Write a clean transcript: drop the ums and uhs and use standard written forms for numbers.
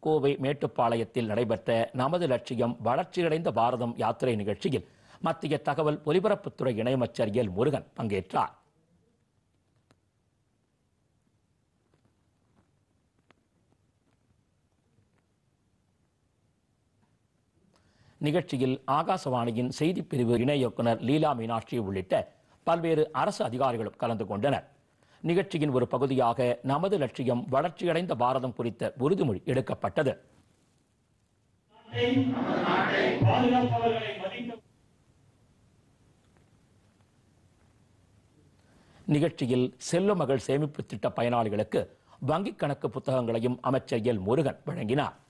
கோவை மேட்டுப்பாளையத்தில் நடைபெற்ற நமது லட்சியம் வளர்ச்சியடைந்த பாரதம் யாத்திரை நிகழ்ச்சியில் மத்திய தகவல் ஒலிபரப்புத்துறை இணையமைச்சர் எல் முருகன் பங்கேற்றார். நிகழ்ச்சியில் ஆகாசவாணியின் செய்திப்பிரிவு இணை இயக்குனர் லீலா மீனாட்சி உள்ளிட்ட பல்வேறு அரசு அதிகாரிகளும் கலந்து கொண்டனர். நிகழ்ச்சியின் ஒரு பகுதியாக நமது லட்சியம் வளர்ச்சியடைந்த பாரதம் குறித்த உறுதிமொழி எடுக்கப்பட்டது. நிகழ்ச்சியில் செல்வ மகள் சேமிப்பு திட்ட பயனாளிகளுக்கு வங்கிக் கணக்கு புத்தகங்களையும் அமைச்சர் எல் முருகன் வழங்கினார்.